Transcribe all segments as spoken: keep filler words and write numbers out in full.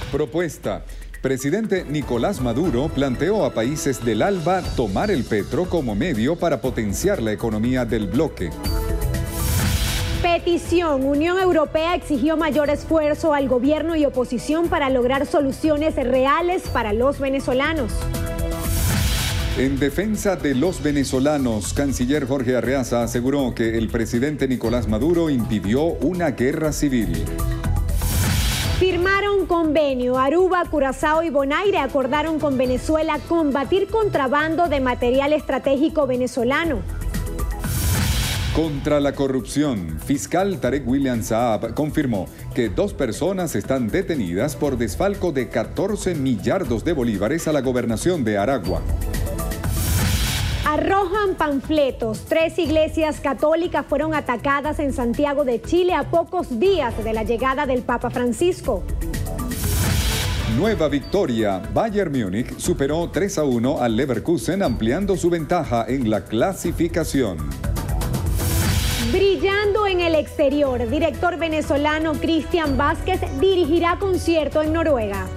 Propuesta. Presidente Nicolás Maduro planteó a países del ALBA tomar el petro como medio para potenciar la economía del bloque. Petición. Unión Europea exigió mayor esfuerzo al gobierno y oposición para lograr soluciones reales para los venezolanos. En defensa de los venezolanos, canciller Jorge Arreaza aseguró que el presidente Nicolás Maduro impidió una guerra civil. Firmaron convenio. Aruba, Curazao y Bonaire acordaron con Venezuela combatir contrabando de material estratégico venezolano. Contra la corrupción, fiscal Tarek William Saab confirmó que dos personas están detenidas por desfalco de catorce millardos de bolívares a la gobernación de Aragua. Arrojan panfletos. Tres iglesias católicas fueron atacadas en Santiago de Chile a pocos días de la llegada del Papa Francisco. Nueva victoria. Bayern Múnich superó tres a uno al Leverkusen, ampliando su ventaja en la clasificación. Brillando en el exterior, director venezolano Cristian Vázquez dirigirá concierto en Noruega.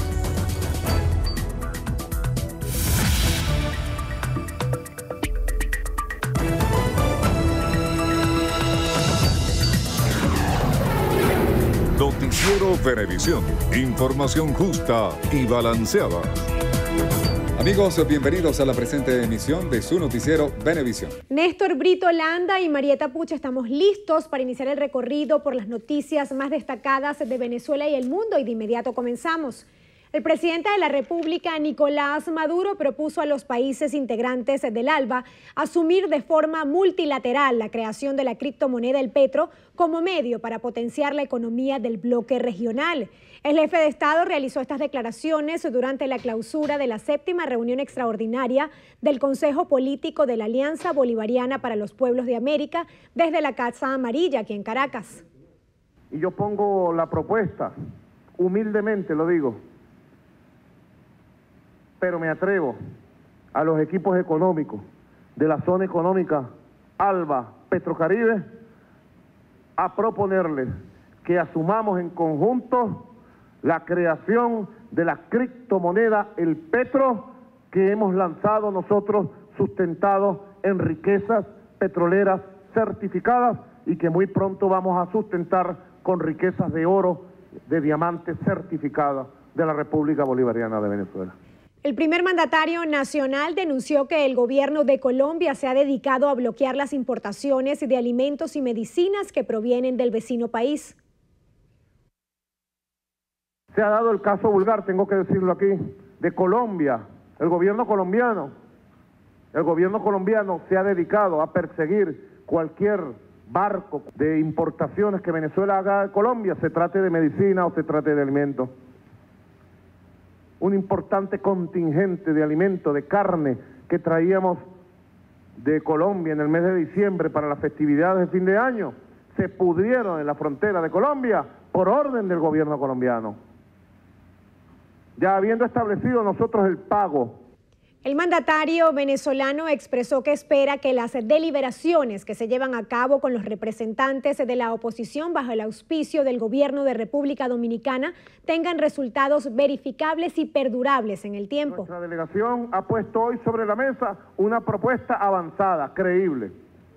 Noticiero Venevisión. Información justa y balanceada. Amigos, bienvenidos a la presente emisión de su noticiero Venevisión. Néstor Brito Landa y Marieta Puch estamos listos para iniciar el recorrido por las noticias más destacadas de Venezuela y el mundo, y de inmediato comenzamos. El presidente de la República, Nicolás Maduro, propuso a los países integrantes del ALBA asumir de forma multilateral la creación de la criptomoneda el petro como medio para potenciar la economía del bloque regional. El jefe de Estado realizó estas declaraciones durante la clausura de la séptima reunión extraordinaria del Consejo Político de la Alianza Bolivariana para los Pueblos de América desde la Casa Amarilla, aquí en Caracas. Y yo pongo la propuesta, humildemente lo digo, pero me atrevo a los equipos económicos de la zona económica ALBA Petrocaribe a proponerles que asumamos en conjunto la creación de la criptomoneda el petro que hemos lanzado nosotros, sustentado en riquezas petroleras certificadas y que muy pronto vamos a sustentar con riquezas de oro, de diamantes certificadas de la República Bolivariana de Venezuela. El primer mandatario nacional denunció que el gobierno de Colombia se ha dedicado a bloquear las importaciones de alimentos y medicinas que provienen del vecino país. Se ha dado el caso vulgar, tengo que decirlo aquí, de Colombia. El gobierno colombiano, el gobierno colombiano se ha dedicado a perseguir cualquier barco de importaciones que Venezuela haga de Colombia, se trate de medicina o se trate de alimentos. Un importante contingente de alimentos, de carne que traíamos de Colombia en el mes de diciembre para las festividades de fin de año, se pudrieron en la frontera de Colombia por orden del gobierno colombiano. Ya habiendo establecido nosotros el pago. El mandatario venezolano expresó que espera que las deliberaciones que se llevan a cabo con los representantes de la oposición bajo el auspicio del gobierno de República Dominicana tengan resultados verificables y perdurables en el tiempo. Nuestra delegación ha puesto hoy sobre la mesa una propuesta avanzada, creíble.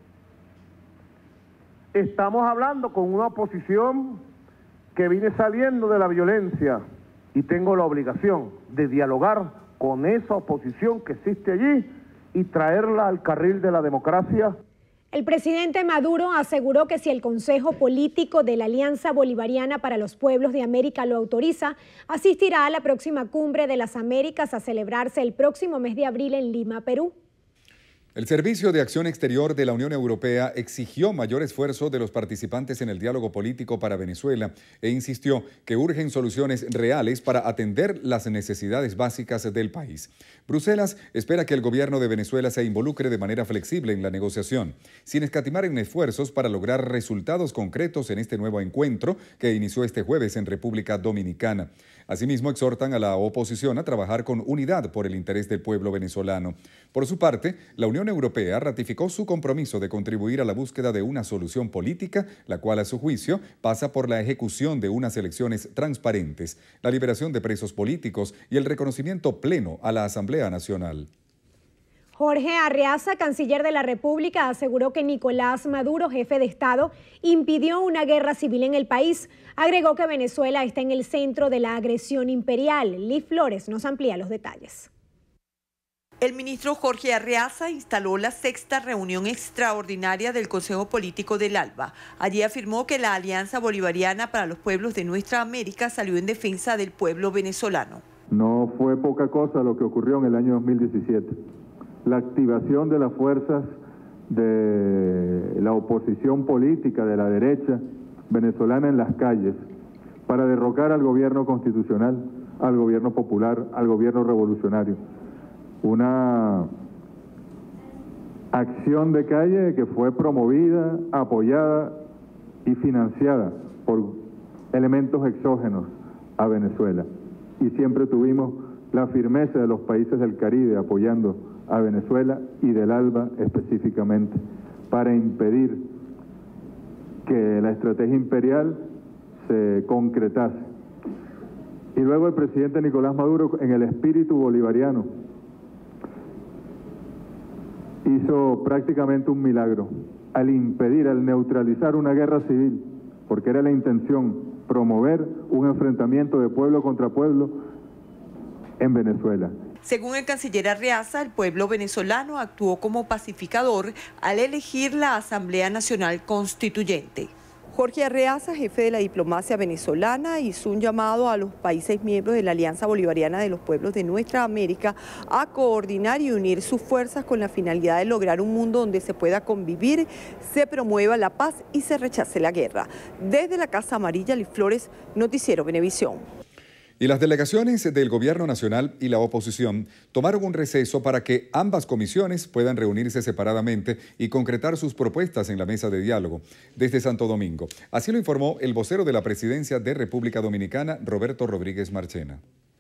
Estamos hablando con una oposición que viene saliendo de la violencia y tengo la obligación de dialogar con esa oposición que existe allí y traerla al carril de la democracia. El presidente Maduro aseguró que si el Consejo Político de la Alianza Bolivariana para los Pueblos de América lo autoriza, asistirá a la próxima Cumbre de las Américas a celebrarse el próximo mes de abril en Lima, Perú. El Servicio de Acción Exterior de la Unión Europea exigió mayor esfuerzo de los participantes en el diálogo político para Venezuela e insistió que urgen soluciones reales para atender las necesidades básicas del país. Bruselas espera que el gobierno de Venezuela se involucre de manera flexible en la negociación, sin escatimar en esfuerzos para lograr resultados concretos en este nuevo encuentro que inició este jueves en República Dominicana. Asimismo, exhortan a la oposición a trabajar con unidad por el interés del pueblo venezolano. Por su parte, la Unión Unión Europea ratificó su compromiso de contribuir a la búsqueda de una solución política, la cual a su juicio pasa por la ejecución de unas elecciones transparentes, la liberación de presos políticos y el reconocimiento pleno a la Asamblea Nacional. Jorge Arreaza, canciller de la República, aseguró que Nicolás Maduro, jefe de Estado, impidió una guerra civil en el país. Agregó que Venezuela está en el centro de la agresión imperial. Liz Flores nos amplía los detalles. El ministro Jorge Arreaza instaló la sexta reunión extraordinaria del Consejo Político del ALBA. Allí afirmó que la Alianza Bolivariana para los Pueblos de Nuestra América salió en defensa del pueblo venezolano. No fue poca cosa lo que ocurrió en el año dos mil diecisiete. La activación de las fuerzas de la oposición política de la derecha venezolana en las calles para derrocar al gobierno constitucional, al gobierno popular, al gobierno revolucionario. Una acción de calle que fue promovida, apoyada y financiada por elementos exógenos a Venezuela. Y siempre tuvimos la firmeza de los países del Caribe apoyando a Venezuela y del ALBA específicamente para impedir que la estrategia imperial se concretase. Y luego el presidente Nicolás Maduro, en el espíritu bolivariano, hizo prácticamente un milagro al impedir, al neutralizar una guerra civil, porque era la intención promover un enfrentamiento de pueblo contra pueblo en Venezuela. Según el canciller Arreaza, el pueblo venezolano actuó como pacificador al elegir la Asamblea Nacional Constituyente. Jorge Arreaza, jefe de la diplomacia venezolana, hizo un llamado a los países miembros de la Alianza Bolivariana de los Pueblos de Nuestra América a coordinar y unir sus fuerzas con la finalidad de lograr un mundo donde se pueda convivir, se promueva la paz y se rechace la guerra. Desde la Casa Amarilla, Liz Flores, Noticiero Venevisión. Y las delegaciones del Gobierno Nacional y la oposición tomaron un receso para que ambas comisiones puedan reunirse separadamente y concretar sus propuestas en la mesa de diálogo desde Santo Domingo. Así lo informó el vocero de la Presidencia de República Dominicana, Roberto Rodríguez Marchena.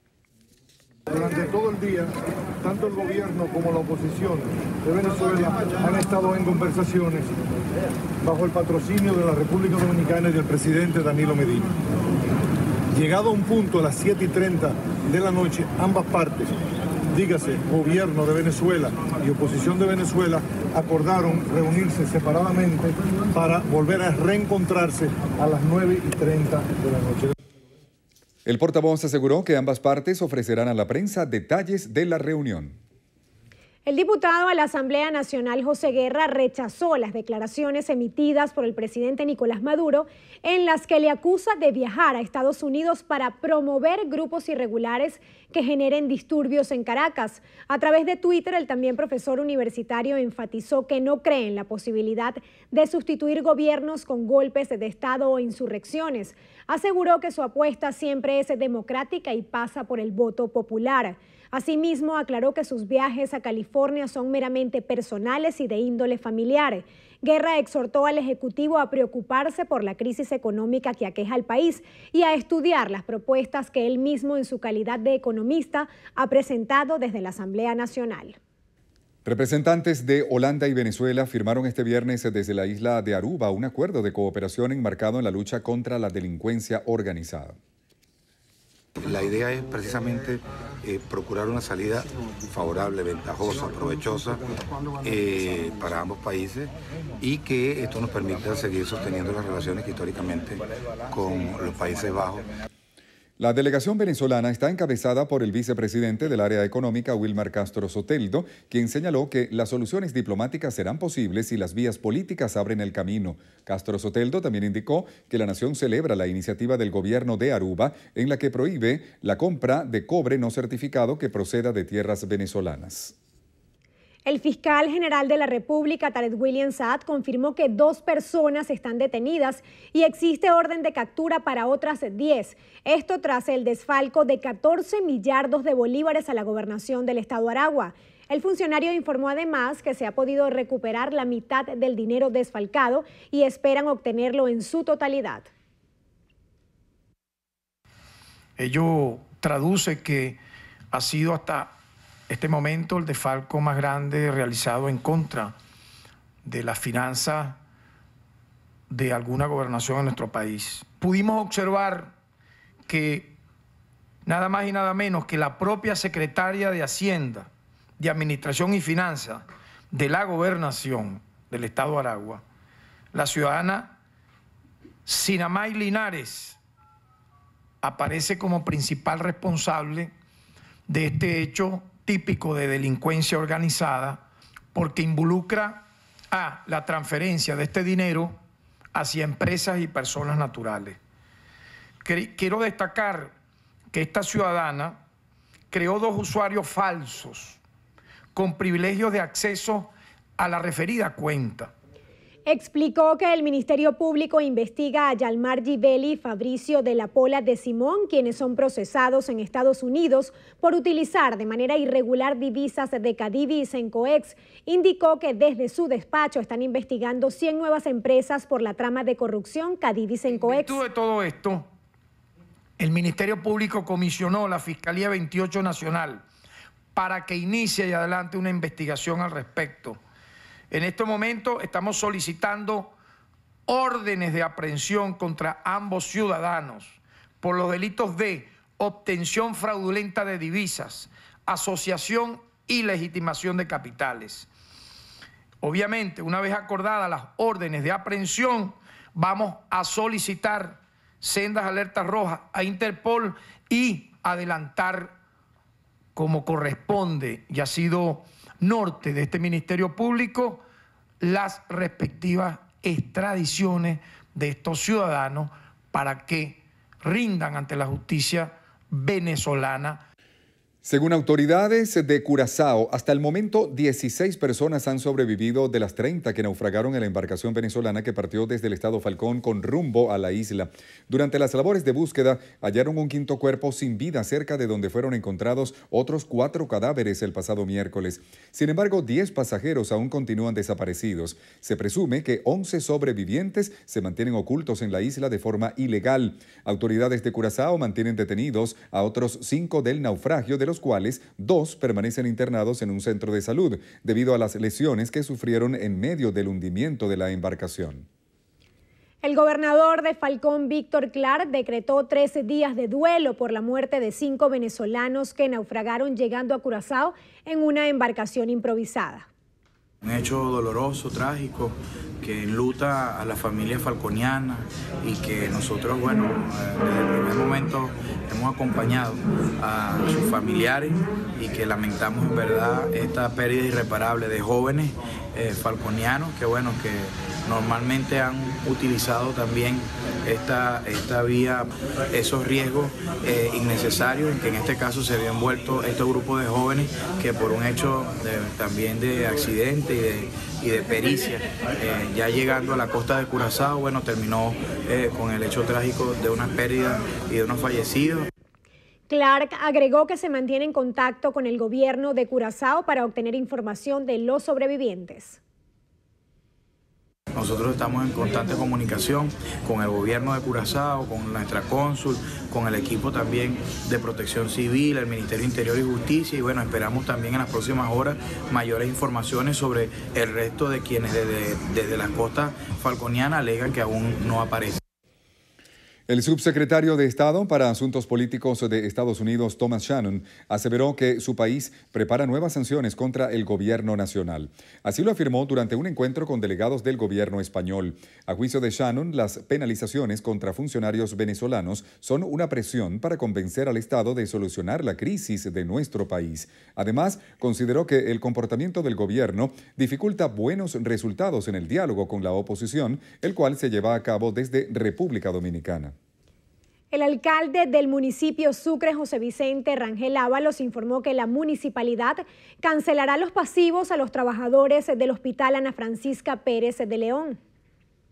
Durante todo el día, tanto el gobierno como la oposición de Venezuela han estado en conversaciones bajo el patrocinio de la República Dominicana y del presidente Danilo Medina. Llegado a un punto a las siete y treinta de la noche, ambas partes, dígase gobierno de Venezuela y oposición de Venezuela, acordaron reunirse separadamente para volver a reencontrarse a las nueve y treinta de la noche. El portavoz aseguró que ambas partes ofrecerán a la prensa detalles de la reunión. El diputado a la Asamblea Nacional, José Guerra, rechazó las declaraciones emitidas por el presidente Nicolás Maduro en las que le acusa de viajar a Estados Unidos para promover grupos irregulares que generen disturbios en Caracas. A través de Twitter, el también profesor universitario enfatizó que no cree en la posibilidad de sustituir gobiernos con golpes de Estado o insurrecciones. Aseguró que su apuesta siempre es democrática y pasa por el voto popular. Asimismo, aclaró que sus viajes a California son meramente personales y de índole familiar. Guerra exhortó al Ejecutivo a preocuparse por la crisis económica que aqueja al país y a estudiar las propuestas que él mismo, en su calidad de economista, ha presentado desde la Asamblea Nacional. Representantes de Holanda y Venezuela firmaron este viernes desde la isla de Aruba un acuerdo de cooperación enmarcado en la lucha contra la delincuencia organizada. La idea es precisamente eh, procurar una salida favorable, ventajosa, provechosa eh, para ambos países y que esto nos permita seguir sosteniendo las relaciones que históricamente con los Países Bajos. La delegación venezolana está encabezada por el vicepresidente del área económica, Wilmar Castro Soteldo, quien señaló que las soluciones diplomáticas serán posibles si las vías políticas abren el camino. Castro Soteldo también indicó que la nación celebra la iniciativa del gobierno de Aruba en la que prohíbe la compra de cobre no certificado que proceda de tierras venezolanas. El fiscal general de la República, Tarek William Saad, confirmó que dos personas están detenidas y existe orden de captura para otras diez. Esto tras el desfalco de catorce millardos de bolívares a la gobernación del estado Aragua. El funcionario informó además que se ha podido recuperar la mitad del dinero desfalcado y esperan obtenerlo en su totalidad. Ello traduce que ha sido hasta este momento el desfalco más grande realizado en contra de las finanzas de alguna gobernación en nuestro país. Pudimos observar que nada más y nada menos que la propia secretaria de Hacienda, de Administración y Finanzas de la Gobernación del Estado de Aragua, la ciudadana Sinamay Linares, aparece como principal responsable de este hecho típico de delincuencia organizada, porque involucra a la transferencia de este dinero hacia empresas y personas naturales. Quiero destacar que esta ciudadana creó dos usuarios falsos con privilegios de acceso a la referida cuenta. Explicó que el Ministerio Público investiga a Yalmar Givelli y Fabricio de la Pola de Simón, quienes son procesados en Estados Unidos por utilizar de manera irregular divisas de Cadivi y Sencoex. Indicó que desde su despacho están investigando cien nuevas empresas por la trama de corrupción Cadivi y Sencoex. En virtud de todo esto, el Ministerio Público comisionó a la Fiscalía veintiocho Nacional para que inicie y adelante una investigación al respecto. En este momento estamos solicitando órdenes de aprehensión contra ambos ciudadanos por los delitos de obtención fraudulenta de divisas, asociación y legitimación de capitales. Obviamente, una vez acordadas las órdenes de aprehensión, vamos a solicitar sendas alertas rojas a Interpol y adelantar como corresponde y ha sido norte de este Ministerio Público las respectivas extradiciones de estos ciudadanos para que rindan ante la justicia venezolana. Según autoridades de Curazao, hasta el momento dieciséis personas han sobrevivido de las treinta que naufragaron en la embarcación venezolana que partió desde el estado Falcón con rumbo a la isla. Durante las labores de búsqueda hallaron un quinto cuerpo sin vida cerca de donde fueron encontrados otros cuatro cadáveres el pasado miércoles. Sin embargo, diez pasajeros aún continúan desaparecidos. Se presume que once sobrevivientes se mantienen ocultos en la isla de forma ilegal. Autoridades de Curazao mantienen detenidos a otros cinco del naufragio, de los cuales dos permanecen internados en un centro de salud debido a las lesiones que sufrieron en medio del hundimiento de la embarcación. El gobernador de Falcón, Víctor Clark, decretó trece días de duelo por la muerte de cinco venezolanos que naufragaron llegando a Curazao en una embarcación improvisada. Un hecho doloroso, trágico, que enluta a la familia falconiana y que nosotros, bueno, desde el primer momento hemos acompañado a sus familiares y que lamentamos en verdad esta pérdida irreparable de jóvenes eh, falconianos que, bueno, que normalmente han utilizado también esta, esta vía, esos riesgos eh, innecesarios, en que en este caso se había envuelto este grupo de jóvenes que por un hecho de, también de accidente y de, y de pericia, eh, ya llegando a la costa de Curazao, bueno, terminó eh, con el hecho trágico de una pérdida y de unos fallecidos. Clark agregó que se mantiene en contacto con el gobierno de Curazao para obtener información de los sobrevivientes. Nosotros estamos en constante comunicación con el gobierno de Curazao, con nuestra cónsul, con el equipo también de Protección Civil, el Ministerio de Interior y Justicia, y bueno, esperamos también en las próximas horas mayores informaciones sobre el resto de quienes desde, desde la costa falconiana alegan que aún no aparecen. El subsecretario de Estado para Asuntos Políticos de Estados Unidos, Thomas Shannon, aseveró que su país prepara nuevas sanciones contra el gobierno nacional. Así lo afirmó durante un encuentro con delegados del gobierno español. A juicio de Shannon, las penalizaciones contra funcionarios venezolanos son una presión para convencer al Estado de solucionar la crisis de nuestro país. Además, consideró que el comportamiento del gobierno dificulta buenos resultados en el diálogo con la oposición, el cual se lleva a cabo desde República Dominicana. El alcalde del municipio Sucre, José Vicente Rangel Ábalos, informó que la municipalidad cancelará los pasivos a los trabajadores del Hospital Ana Francisca Pérez de León.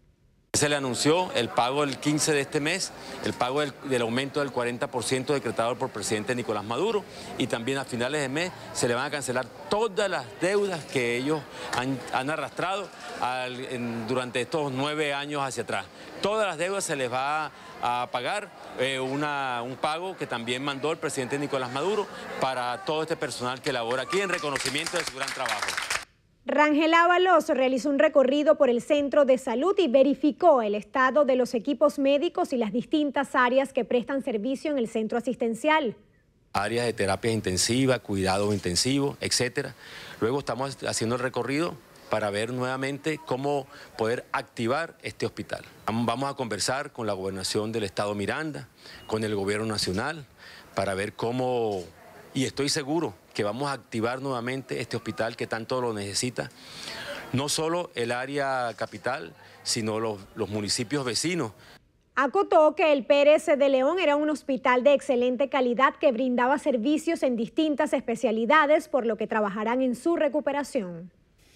Se le anunció el pago el quince de este mes, el pago del, del aumento del cuarenta por ciento decretado por el presidente Nicolás Maduro, y también a finales de mes se le van a cancelar todas las deudas que ellos han, han arrastrado al, en, durante estos nueve años hacia atrás. Todas las deudas se les va a pagar eh, una, un pago que también mandó el presidente Nicolás Maduro para todo este personal que labora aquí en reconocimiento de su gran trabajo. Rangel Ábalos realizó un recorrido por el centro de salud y verificó el estado de los equipos médicos y las distintas áreas que prestan servicio en el centro asistencial. Áreas de terapia intensiva, cuidados intensivos, etcétera. Luego estamos haciendo el recorrido para ver nuevamente cómo poder activar este hospital. Vamos a conversar con la gobernación del estado Miranda, con el gobierno nacional, para ver cómo, y estoy seguro que vamos a activar nuevamente este hospital que tanto lo necesita, no solo el área capital, sino los, los municipios vecinos. Acotó que el Pérez de León era un hospital de excelente calidad que brindaba servicios en distintas especialidades, por lo que trabajarán en su recuperación.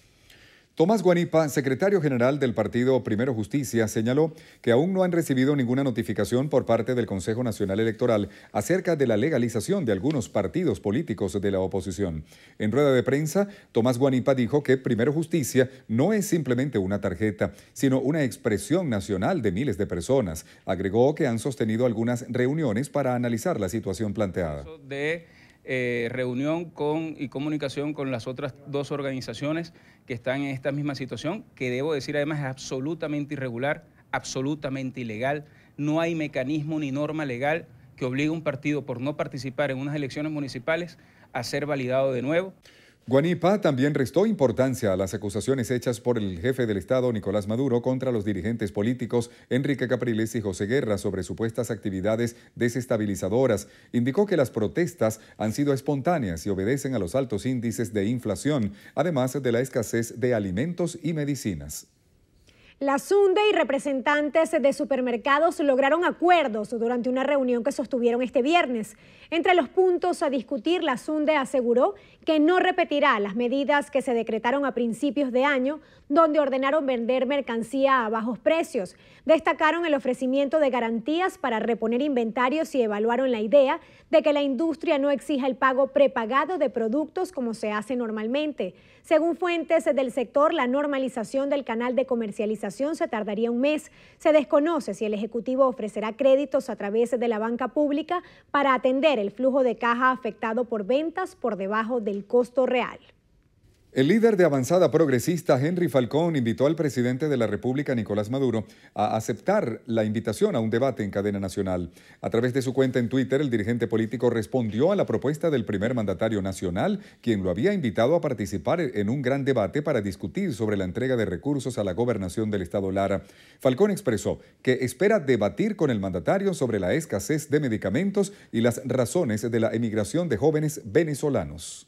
Tomás Guanipa, secretario general del partido Primero Justicia, señaló que aún no han recibido ninguna notificación por parte del Consejo Nacional Electoral acerca de la legalización de algunos partidos políticos de la oposición. En rueda de prensa, Tomás Guanipa dijo que Primero Justicia no es simplemente una tarjeta, sino una expresión nacional de miles de personas. Agregó que han sostenido algunas reuniones para analizar la situación planteada. De eh, reunión con, y comunicación con las otras dos organizaciones que están en esta misma situación, que debo decir además es absolutamente irregular, absolutamente ilegal. No hay mecanismo ni norma legal que obligue a un partido por no participar en unas elecciones municipales a ser validado de nuevo. Guanipa también restó importancia a las acusaciones hechas por el jefe del Estado, Nicolás Maduro, contra los dirigentes políticos Enrique Capriles y José Guerra sobre supuestas actividades desestabilizadoras. Indicó que las protestas han sido espontáneas y obedecen a los altos índices de inflación, además de la escasez de alimentos y medicinas. La SUNDE y representantes de supermercados lograron acuerdos durante una reunión que sostuvieron este viernes. Entre los puntos a discutir, la SUNDE aseguró que no repetirá las medidas que se decretaron a principios de año, donde ordenaron vender mercancía a bajos precios. Destacaron el ofrecimiento de garantías para reponer inventarios y evaluaron la idea de que la industria no exija el pago prepagado de productos como se hace normalmente. Según fuentes del sector, la normalización del canal de comercialización se tardaría un mes. Se desconoce si el Ejecutivo ofrecerá créditos a través de la banca pública para atender el flujo de caja afectado por ventas por debajo del costo real. El líder de Avanzada Progresista, Henry Falcón, invitó al presidente de la República, Nicolás Maduro, a aceptar la invitación a un debate en cadena nacional. A través de su cuenta en Twitter, el dirigente político respondió a la propuesta del primer mandatario nacional, quien lo había invitado a participar en un gran debate para discutir sobre la entrega de recursos a la gobernación del estado Lara. Falcón expresó que espera debatir con el mandatario sobre la escasez de medicamentos y las razones de la emigración de jóvenes venezolanos.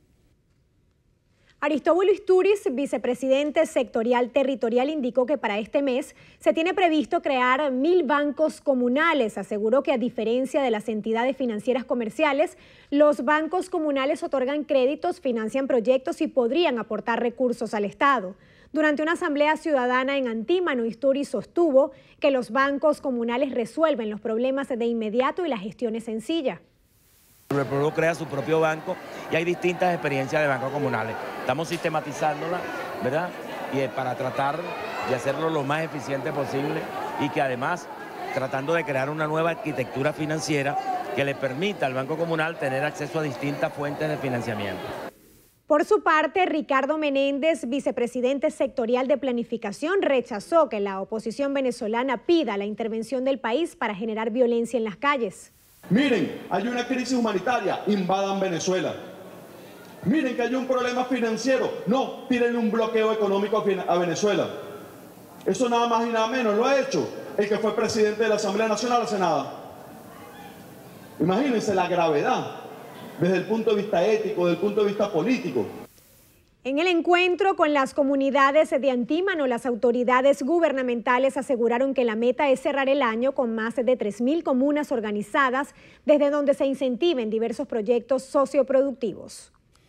Aristóbulo Isturiz, vicepresidente sectorial territorial, indicó que para este mes se tiene previsto crear mil bancos comunales. Aseguró que a diferencia de las entidades financieras comerciales, los bancos comunales otorgan créditos, financian proyectos y podrían aportar recursos al Estado. Durante una asamblea ciudadana en Antímano, Isturiz sostuvo que los bancos comunales resuelven los problemas de inmediato y la gestión es sencilla. El pueblo crea su propio banco y hay distintas experiencias de bancos comunales. Estamos sistematizándolas, ¿verdad? Y para tratar de hacerlo lo más eficiente posible y que además tratando de crear una nueva arquitectura financiera que le permita al Banco Comunal tener acceso a distintas fuentes de financiamiento. Por su parte, Ricardo Menéndez, vicepresidente sectorial de planificación, rechazó que la oposición venezolana pida la intervención del país para generar violencia en las calles. Miren, hay una crisis humanitaria, invadan Venezuela. Miren que hay un problema financiero, no, tírenle un bloqueo económico a Venezuela. Eso nada más y nada menos lo ha hecho el que fue presidente de la Asamblea Nacional hace nada. Imagínense la gravedad desde el punto de vista ético, desde el punto de vista político. En el encuentro con las comunidades de Antímano, las autoridades gubernamentales aseguraron que la meta es cerrar el año con más de tres mil comunas organizadas, desde donde se incentiven diversos proyectos socioproductivos.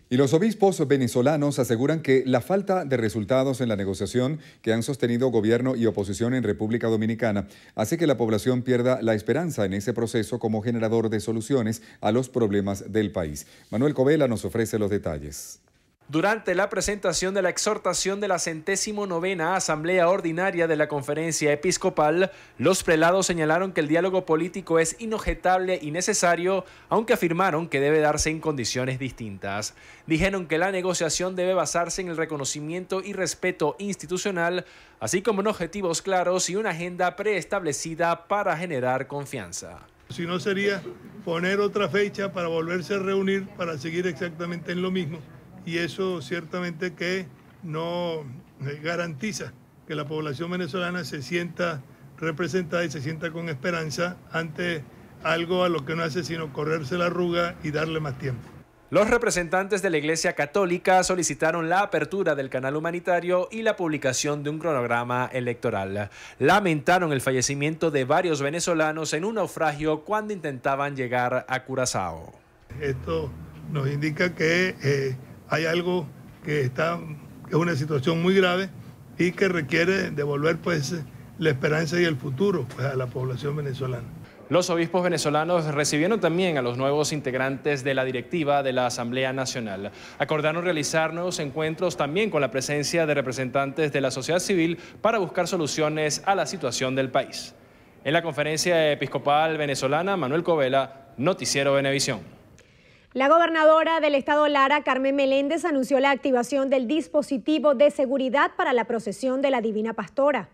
Y los obispos venezolanos aseguran que la falta de resultados en la negociación que han sostenido gobierno y oposición en República Dominicana hace que la población pierda la esperanza en ese proceso como generador de soluciones a los problemas del país. Manuel Covela nos ofrece los detalles. Durante la presentación de la exhortación de la centésimo novena Asamblea Ordinaria de la Conferencia Episcopal, los prelados señalaron que el diálogo político es inobjetable y necesario, aunque afirmaron que debe darse en condiciones distintas. Dijeron que la negociación debe basarse en el reconocimiento y respeto institucional, así como en objetivos claros y una agenda preestablecida para generar confianza. Si no sería poner otra fecha para volverse a reunir para seguir exactamente en lo mismo. Y eso ciertamente que no garantiza que la población venezolana se sienta representada y se sienta con esperanza ante algo a lo que no hace sino correrse la arruga y darle más tiempo. Los representantes de la Iglesia Católica solicitaron la apertura del canal humanitario y la publicación de un cronograma electoral. Lamentaron el fallecimiento de varios venezolanos en un naufragio cuando intentaban llegar a Curazao. Esto nos indica que eh, hay algo que está, que es una situación muy grave y que requiere devolver pues la esperanza y el futuro pues, a la población venezolana. Los obispos venezolanos recibieron también a los nuevos integrantes de la directiva de la Asamblea Nacional. Acordaron realizar nuevos encuentros también con la presencia de representantes de la sociedad civil para buscar soluciones a la situación del país. En la Conferencia Episcopal Venezolana, Manuel Covela, Noticiero Venevisión. La gobernadora del estado Lara, Carmen Meléndez, anunció la activación del dispositivo de seguridad para la procesión de la Divina Pastora.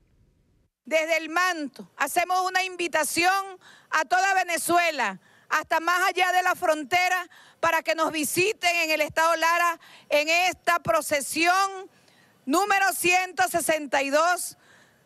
Desde el manto hacemos una invitación a toda Venezuela, hasta más allá de la frontera, para que nos visiten en el estado Lara en esta procesión número ciento sesenta y dos,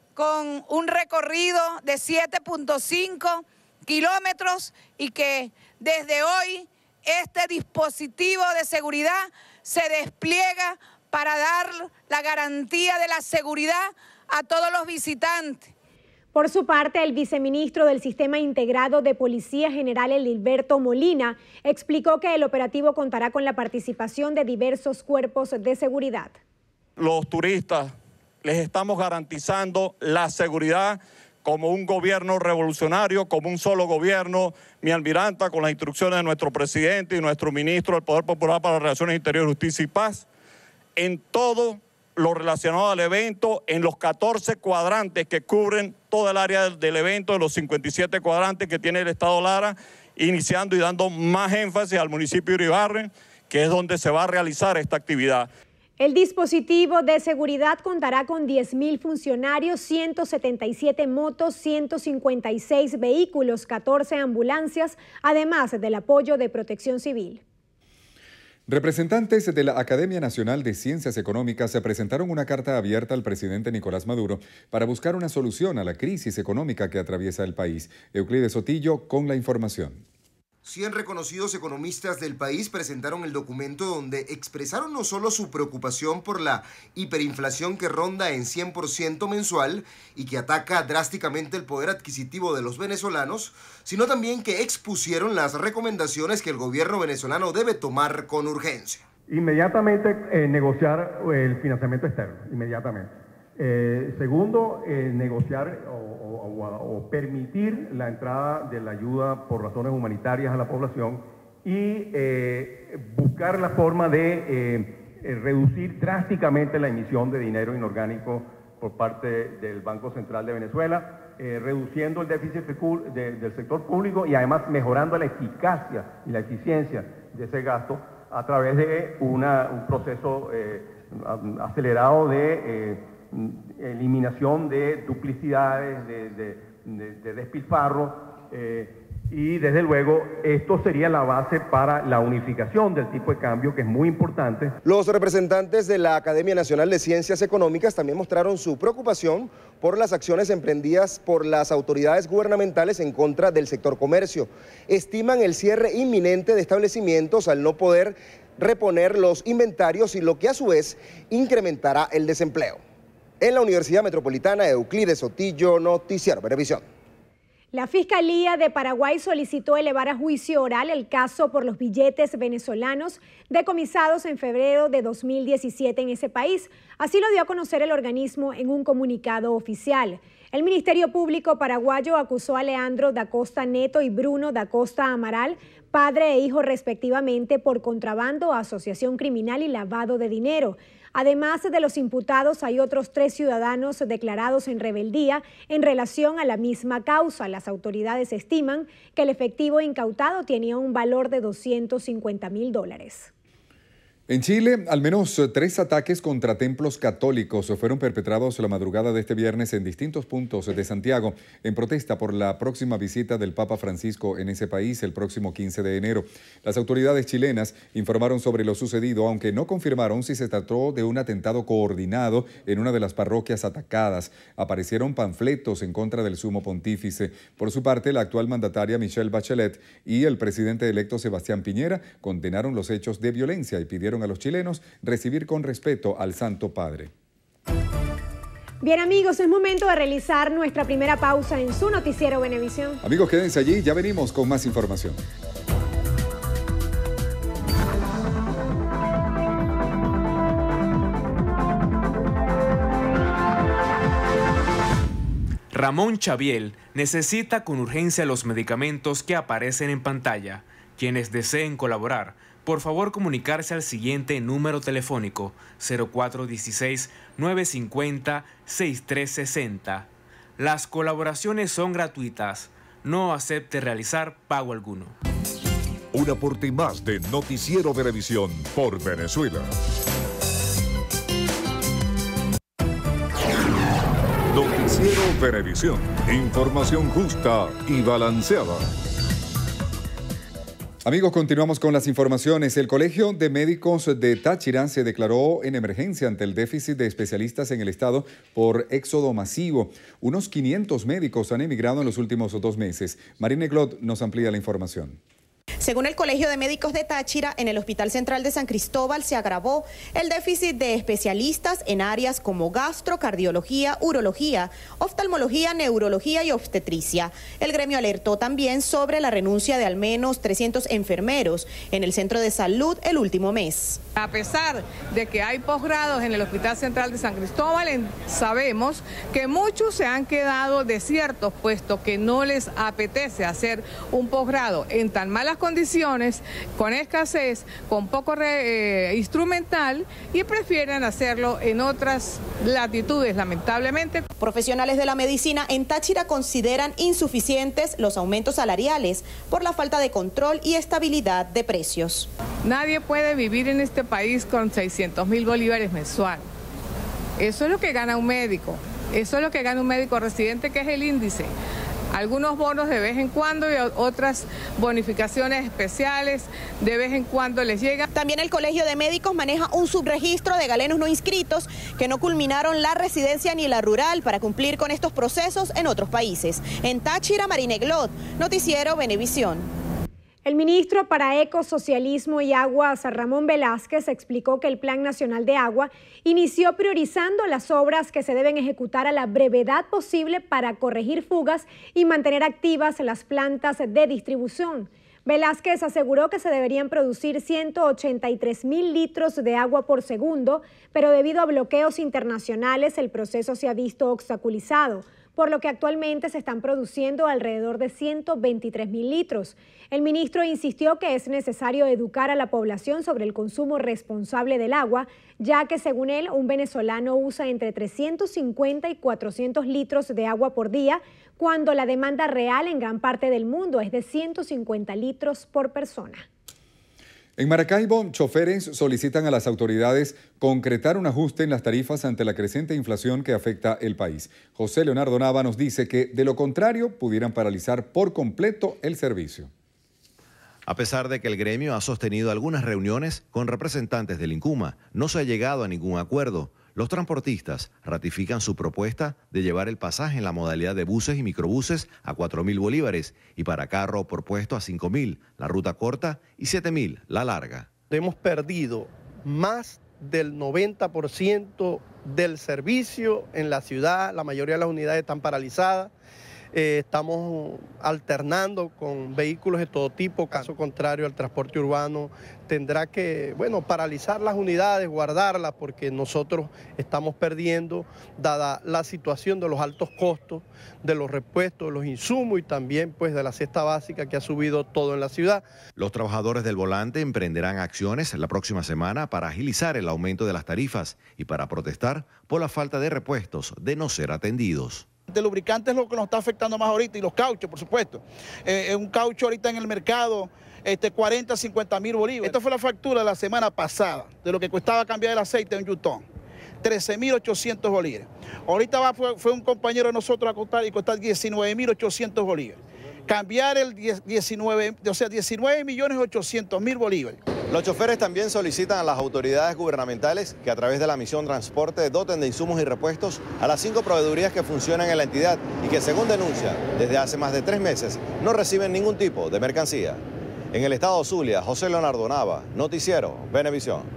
con un recorrido de siete punto cinco kilómetros y que desde hoy este dispositivo de seguridad se despliega para dar la garantía de la seguridad a todos los visitantes. Por su parte, el viceministro del Sistema Integrado de Policía General, Edilberto Molina, explicó que el operativo contará con la participación de diversos cuerpos de seguridad. Los turistas les estamos garantizando la seguridad como un gobierno revolucionario, como un solo gobierno, mi almiranta, con las instrucciones de nuestro presidente y nuestro ministro del Poder Popular para las Relaciones Interiores, Justicia y Paz, en todo lo relacionado al evento, en los catorce cuadrantes que cubren toda el área del, del evento, de los cincuenta y siete cuadrantes que tiene el estado Lara, iniciando y dando más énfasis al municipio de Iribarren, que es donde se va a realizar esta actividad. El dispositivo de seguridad contará con diez mil funcionarios, ciento setenta y siete motos, ciento cincuenta y seis vehículos, catorce ambulancias, además del apoyo de Protección Civil. Representantes de la Academia Nacional de Ciencias Económicas se presentaron una carta abierta al presidente Nicolás Maduro para buscar una solución a la crisis económica que atraviesa el país. Euclides Sotillo con la información. cien reconocidos economistas del país presentaron el documento donde expresaron no solo su preocupación por la hiperinflación que ronda en cien por ciento mensual y que ataca drásticamente el poder adquisitivo de los venezolanos, sino también que expusieron las recomendaciones que el gobierno venezolano debe tomar con urgencia. Inmediatamente eh, negociar el financiamiento externo, inmediatamente. Eh, segundo, eh, negociar o, o, o, o permitir la entrada de la ayuda por razones humanitarias a la población y eh, buscar la forma de eh, eh, reducir drásticamente la emisión de dinero inorgánico por parte del Banco Central de Venezuela, eh, reduciendo el déficit de, del sector público y además mejorando la eficacia y la eficiencia de ese gasto a través de una, un proceso eh, acelerado de eh, eliminación de duplicidades, de, de, de, de despilfarro eh, y desde luego esto sería la base para la unificación del tipo de cambio, que es muy importante. Los representantes de la Academia Nacional de Ciencias Económicas también mostraron su preocupación por las acciones emprendidas por las autoridades gubernamentales en contra del sector comercio. Estiman el cierre inminente de establecimientos al no poder reponer los inventarios y lo que a su vez incrementará el desempleo. En la Universidad Metropolitana, Euclides Sotillo, Noticiero Venevisión. La Fiscalía de Paraguay solicitó elevar a juicio oral el caso por los billetes venezolanos decomisados en febrero de dos mil diecisiete en ese país. Así lo dio a conocer el organismo en un comunicado oficial. El Ministerio Público paraguayo acusó a Leandro da Costa Neto y Bruno da Costa Amaral, padre e hijo respectivamente, por contrabando, asociación criminal y lavado de dinero. Además de los imputados, hay otros tres ciudadanos declarados en rebeldía en relación a la misma causa. Las autoridades estiman que el efectivo incautado tenía un valor de doscientos cincuenta mil dólares. En Chile, al menos tres ataques contra templos católicos fueron perpetrados la madrugada de este viernes en distintos puntos de Santiago en protesta por la próxima visita del Papa Francisco en ese país el próximo quince de enero. Las autoridades chilenas informaron sobre lo sucedido, aunque no confirmaron si se trató de un atentado coordinado en una de las parroquias atacadas. Aparecieron panfletos en contra del sumo pontífice. Por su parte, la actual mandataria Michelle Bachelet y el presidente electo Sebastián Piñera condenaron los hechos de violencia y pidieron a los chilenos recibir con respeto al Santo Padre. Bien, amigos, es momento de realizar nuestra primera pausa en su noticiero Venevisión. Amigos, quédense allí, ya venimos con más información. Ramón Chaviel necesita con urgencia los medicamentos que aparecen en pantalla. Quienes deseen colaborar, por favor comunicarse al siguiente número telefónico cero cuatro uno seis, nueve cinco cero, seis tres seis cero. Las colaboraciones son gratuitas. No acepte realizar pago alguno. Un aporte más de Noticiero Venevisión por Venezuela. Noticiero Venevisión. Información justa y balanceada. Amigos, continuamos con las informaciones. El Colegio de Médicos de Táchira se declaró en emergencia ante el déficit de especialistas en el estado por éxodo masivo. Unos quinientos médicos han emigrado en los últimos dos meses. Marine Glot nos amplía la información. Según el Colegio de Médicos de Táchira, en el Hospital Central de San Cristóbal se agravó el déficit de especialistas en áreas como gastro, cardiología, urología, oftalmología, neurología y obstetricia. El gremio alertó también sobre la renuncia de al menos trescientos enfermeros en el centro de salud el último mes. A pesar de que hay posgrados en el Hospital Central de San Cristóbal, en, sabemos que muchos se han quedado desiertos, puesto que no les apetece hacer un posgrado en tan malas condiciones, con escasez, con poco re, eh, instrumental, y prefieren hacerlo en otras latitudes, lamentablemente. Profesionales de la medicina en Táchira consideran insuficientes los aumentos salariales por la falta de control y estabilidad de precios. Nadie puede vivir en este país con seiscientos mil bolívares mensual. Eso es lo que gana un médico, eso es lo que gana un médico residente, que es el índice. Algunos bonos de vez en cuando y otras bonificaciones especiales de vez en cuando les llegan. También el Colegio de Médicos maneja un subregistro de galenos no inscritos que no culminaron la residencia ni la rural para cumplir con estos procesos en otros países. En Táchira, Marine Glot, Noticiero Venevisión. El ministro para Ecosocialismo y Aguas, Ramón Velázquez, explicó que el Plan Nacional de Agua inició priorizando las obras que se deben ejecutar a la brevedad posible para corregir fugas y mantener activas las plantas de distribución. Velázquez aseguró que se deberían producir ciento ochenta y tres mil litros de agua por segundo, pero debido a bloqueos internacionales el proceso se ha visto obstaculizado, por lo que actualmente se están produciendo alrededor de ciento veintitrés mil litros. El ministro insistió que es necesario educar a la población sobre el consumo responsable del agua, ya que según él, un venezolano usa entre trescientos cincuenta y cuatrocientos litros de agua por día, cuando la demanda real en gran parte del mundo es de ciento cincuenta litros por persona. En Maracaibo, choferes solicitan a las autoridades concretar un ajuste en las tarifas ante la creciente inflación que afecta el país. José Leonardo Nava nos dice que, de lo contrario, pudieran paralizar por completo el servicio. A pesar de que el gremio ha sostenido algunas reuniones con representantes del INCUMA, no se ha llegado a ningún acuerdo. Los transportistas ratifican su propuesta de llevar el pasaje en la modalidad de buses y microbuses a cuatro mil bolívares y para carro por puesto a cinco mil, la ruta corta, y siete mil, la larga. Hemos perdido más del noventa por ciento del servicio en la ciudad, la mayoría de las unidades están paralizadas. Eh, estamos alternando con vehículos de todo tipo, caso contrario el transporte urbano tendrá que, bueno, paralizar las unidades, guardarlas, porque nosotros estamos perdiendo, dada la situación de los altos costos, de los repuestos, de los insumos y también pues de la cesta básica que ha subido todo en la ciudad. Los trabajadores del volante emprenderán acciones la próxima semana para agilizar el aumento de las tarifas y para protestar por la falta de repuestos de no ser atendidos. El lubricante es lo que nos está afectando más ahorita y los cauchos, por supuesto. Eh, un caucho ahorita en el mercado, este, cuarenta, cincuenta mil bolívares. Esta fue la factura de la semana pasada, de lo que costaba cambiar el aceite en Yutón. trece mil ochocientos bolívares. Ahorita va, fue, fue un compañero de nosotros a costar y costar diecinueve mil ochocientos bolívares. Cambiar el diecinueve, o sea, diecinueve millones ochocientos mil bolívares. Los choferes también solicitan a las autoridades gubernamentales que a través de la misión Transporte doten de insumos y repuestos a las cinco proveedurías que funcionan en la entidad y que, según denuncia, desde hace más de tres meses no reciben ningún tipo de mercancía. En el estado Zulia, José Leonardo Nava, Noticiero Venevisión.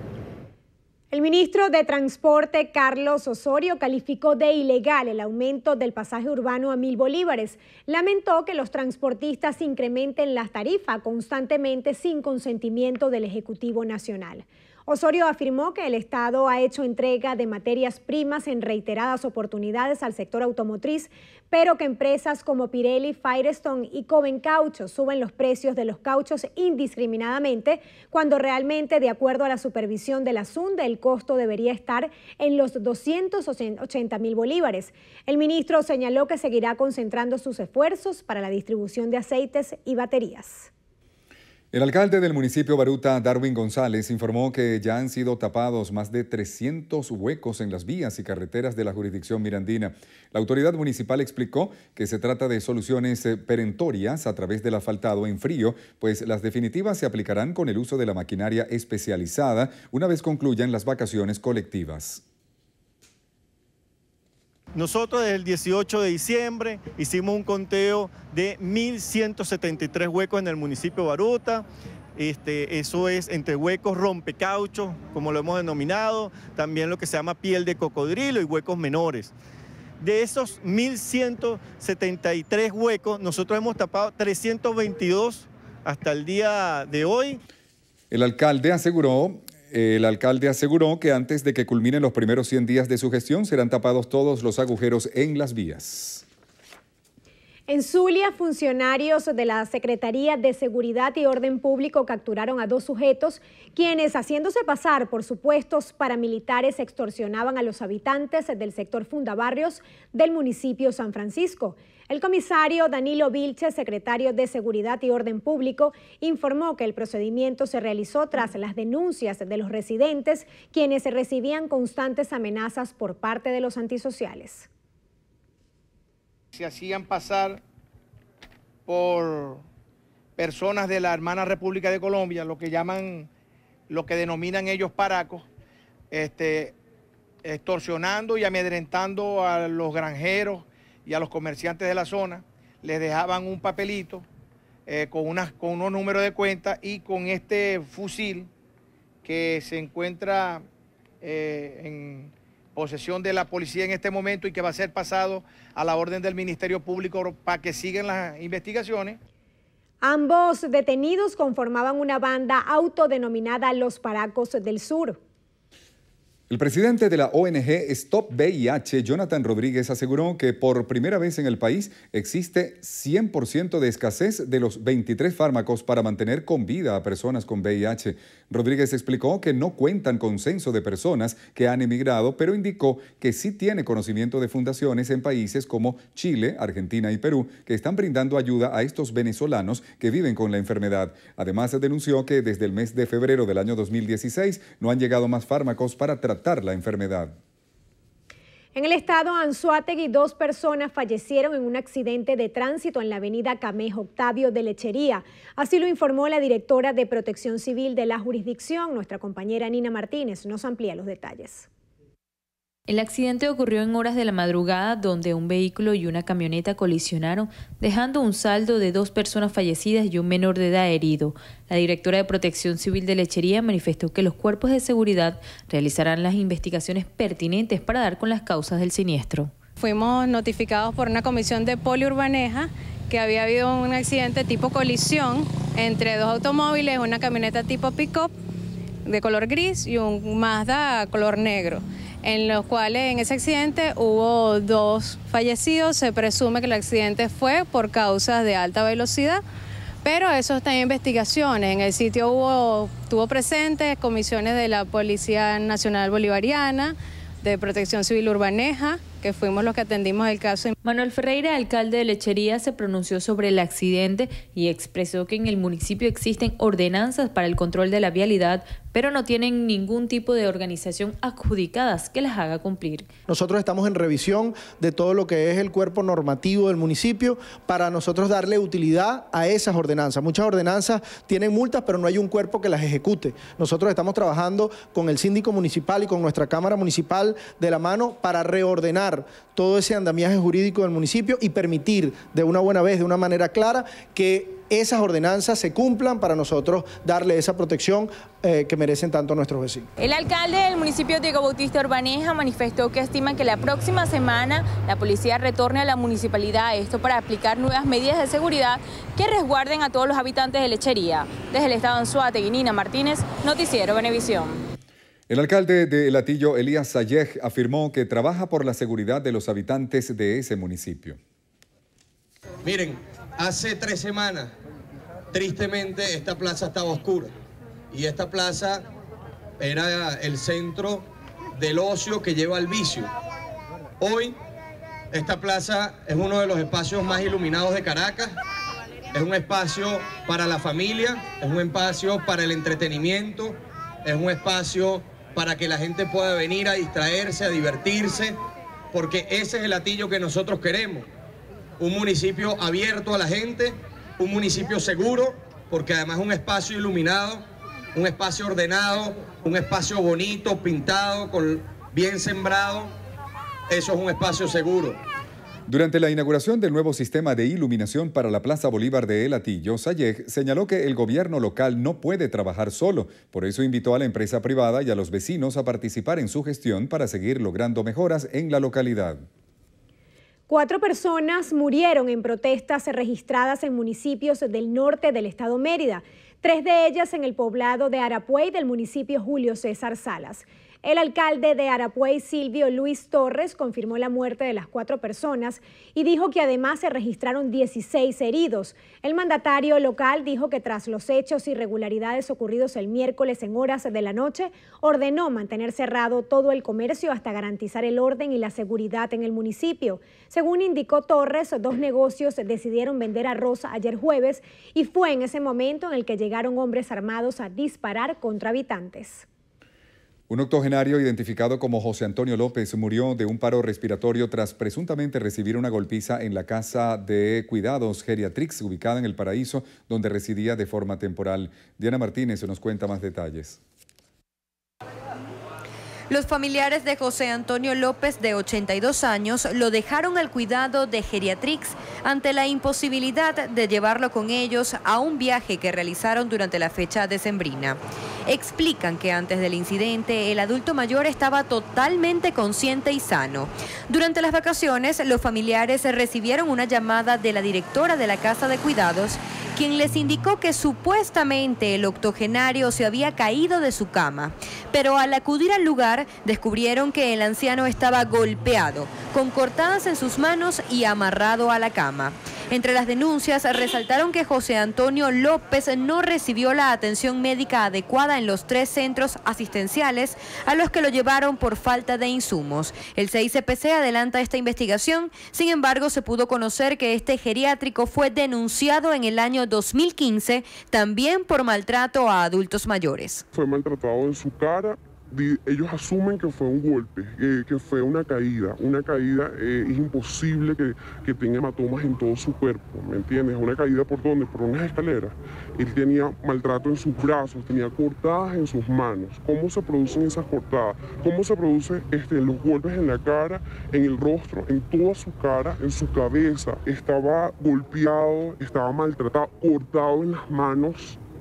El ministro de Transporte, Carlos Osorio, calificó de ilegal el aumento del pasaje urbano a mil bolívares. Lamentó que los transportistas incrementen las tarifas constantemente sin consentimiento del Ejecutivo Nacional. Osorio afirmó que el Estado ha hecho entrega de materias primas en reiteradas oportunidades al sector automotriz, pero que empresas como Pirelli, Firestone y Coven Caucho suben los precios de los cauchos indiscriminadamente, cuando realmente, de acuerdo a la supervisión de la SUNDE, el costo debería estar en los doscientos ochenta mil bolívares. El ministro señaló que seguirá concentrando sus esfuerzos para la distribución de aceites y baterías. El alcalde del municipio Baruta, Darwin González, informó que ya han sido tapados más de trescientos huecos en las vías y carreteras de la jurisdicción mirandina. La autoridad municipal explicó que se trata de soluciones perentorias a través del asfaltado en frío, pues las definitivas se aplicarán con el uso de la maquinaria especializada una vez concluyan las vacaciones colectivas. Nosotros desde el dieciocho de diciembre hicimos un conteo de mil ciento setenta y tres huecos en el municipio de Baruta. Este, eso es entre huecos rompecauchos, como lo hemos denominado, también lo que se llama piel de cocodrilo y huecos menores. De esos mil ciento setenta y tres huecos, nosotros hemos tapado trescientos veintidós hasta el día de hoy. El alcalde aseguró... El alcalde aseguró que antes de que culminen los primeros cien días de su gestión serán tapados todos los agujeros en las vías. En Zulia, funcionarios de la Secretaría de Seguridad y Orden Público capturaron a dos sujetos quienes, haciéndose pasar por supuestos paramilitares, extorsionaban a los habitantes del sector Fundabarrios del municipio San Francisco. El comisario Danilo Vilche, secretario de Seguridad y Orden Público, informó que el procedimiento se realizó tras las denuncias de los residentes, quienes recibían constantes amenazas por parte de los antisociales. Se hacían pasar por personas de la hermana República de Colombia, lo que llaman, lo que denominan ellos paracos, este, extorsionando y amedrentando a los granjeros y a los comerciantes de la zona. Les dejaban un papelito eh, con, unas, con unos números de cuenta y con este fusil que se encuentra eh, en posesión de la policía en este momento y que va a ser pasado a la orden del Ministerio Público para que sigan las investigaciones. Ambos detenidos conformaban una banda autodenominada Los Paracos del Sur. El presidente de la O N G Stop V I H, Jonathan Rodríguez, aseguró que por primera vez en el país existe cien por ciento de escasez de los veintitrés fármacos para mantener con vida a personas con V I H. Rodríguez explicó que no cuentan con censo de personas que han emigrado, pero indicó que sí tiene conocimiento de fundaciones en países como Chile, Argentina y Perú, que están brindando ayuda a estos venezolanos que viven con la enfermedad. Además, denunció que desde el mes de febrero del año dos mil dieciséis no han llegado más fármacos para tratar la enfermedad. En el estado Anzoátegui, dos personas fallecieron en un accidente de tránsito en la avenida Camejo Octavio de Lechería. Así lo informó la directora de Protección Civil de la jurisdicción. Nuestra compañera Nina Martínez nos amplía los detalles. El accidente ocurrió en horas de la madrugada, donde un vehículo y una camioneta colisionaron, dejando un saldo de dos personas fallecidas y un menor de edad herido. La directora de Protección Civil de Lechería manifestó que los cuerpos de seguridad realizarán las investigaciones pertinentes para dar con las causas del siniestro. Fuimos notificados por una comisión de Poliurbaneja que había habido un accidente tipo colisión entre dos automóviles, una camioneta tipo pick-up de color gris y un Mazda color negro, en los cuales en ese accidente hubo dos fallecidos. Se presume que el accidente fue por causas de alta velocidad, pero eso está en investigaciones. En el sitio hubo, tuvo presentes comisiones de la Policía Nacional Bolivariana, de Protección Civil Urbaneja, que fuimos los que atendimos el caso. Manuel Ferreira, alcalde de Lechería, se pronunció sobre el accidente y expresó que en el municipio existen ordenanzas para el control de la vialidad, pero no tienen ningún tipo de organización adjudicadas que las haga cumplir. Nosotros estamos en revisión de todo lo que es el cuerpo normativo del municipio para nosotros darle utilidad a esas ordenanzas. Muchas ordenanzas tienen multas, pero no hay un cuerpo que las ejecute. Nosotros estamos trabajando con el síndico municipal y con nuestra Cámara Municipal de la mano para reordenar todo ese andamiaje jurídico del municipio y permitir de una buena vez, de una manera clara, que esas ordenanzas se cumplan para nosotros darle esa protección eh, que merecen tanto nuestros vecinos. El alcalde del municipio Diego Bautista Urbaneja manifestó que estiman que la próxima semana la policía retorne a la municipalidad, esto para aplicar nuevas medidas de seguridad que resguarden a todos los habitantes de Lechería. Desde el estado de Anzoátegui, Nina Martínez, Noticiero Venevisión. El alcalde de El Hatillo, Elías Sayej, afirmó que trabaja por la seguridad de los habitantes de ese municipio. Miren, hace tres semanas, tristemente, esta plaza estaba oscura y esta plaza era el centro del ocio que lleva al vicio. Hoy, esta plaza es uno de los espacios más iluminados de Caracas, es un espacio para la familia, es un espacio para el entretenimiento, es un espacio para que la gente pueda venir a distraerse, a divertirse, porque ese es el Hatillo que nosotros queremos. Un municipio abierto a la gente, un municipio seguro, porque además es un espacio iluminado, un espacio ordenado, un espacio bonito, pintado, con, bien sembrado. Eso es un espacio seguro. Durante la inauguración del nuevo sistema de iluminación para la Plaza Bolívar de El Hatillo, Sayej señaló que el gobierno local no puede trabajar solo. Por eso invitó a la empresa privada y a los vecinos a participar en su gestión para seguir logrando mejoras en la localidad. Cuatro personas murieron en protestas registradas en municipios del norte del estado Mérida, tres de ellas en el poblado de Arapuey del municipio Julio César Salas. El alcalde de Arapuey, Silvio Luis Torres, confirmó la muerte de las cuatro personas y dijo que además se registraron dieciséis heridos. El mandatario local dijo que tras los hechos e irregularidades ocurridos el miércoles en horas de la noche, ordenó mantener cerrado todo el comercio hasta garantizar el orden y la seguridad en el municipio. Según indicó Torres, dos negocios decidieron vender arroz ayer jueves y fue en ese momento en el que llegaron hombres armados a disparar contra habitantes. Un octogenario identificado como José Antonio López murió de un paro respiratorio tras presuntamente recibir una golpiza en la casa de cuidados Geriatrix ubicada en El Paraíso, donde residía de forma temporal. Diana Martínez nos cuenta más detalles. Los familiares de José Antonio López, de ochenta y dos años, lo dejaron al cuidado de Geriatrix ante la imposibilidad de llevarlo con ellos a un viaje que realizaron durante la fecha decembrina. Explican que antes del incidente el adulto mayor estaba totalmente consciente y sano. Durante las vacaciones, los familiares recibieron una llamada de la directora de la casa de cuidados, quien les indicó que supuestamente el octogenario se había caído de su cama, pero al acudir al lugar descubrieron que el anciano estaba golpeado, con cortadas en sus manos y amarrado a la cama. Entre las denuncias resaltaron que José Antonio López no recibió la atención médica adecuada en los tres centros asistenciales a los que lo llevaron por falta de insumos. El C I C P C adelanta esta investigación, sin embargo se pudo conocer que este geriátrico fue denunciado en el año dos mil quince también por maltrato a adultos mayores. Fue maltratado en su cara. Ellos asumen que fue un golpe, eh, que fue una caída. Una caída eh, es imposible que, que tenga hematomas en todo su cuerpo, ¿me entiendes? Una caída por dónde, por unas escaleras. Él tenía maltrato en sus brazos, tenía cortadas en sus manos. ¿Cómo se producen esas cortadas? ¿Cómo se producen este, los golpes en la cara, en el rostro, en toda su cara, en su cabeza? Estaba golpeado, estaba maltratado, cortado en las manos.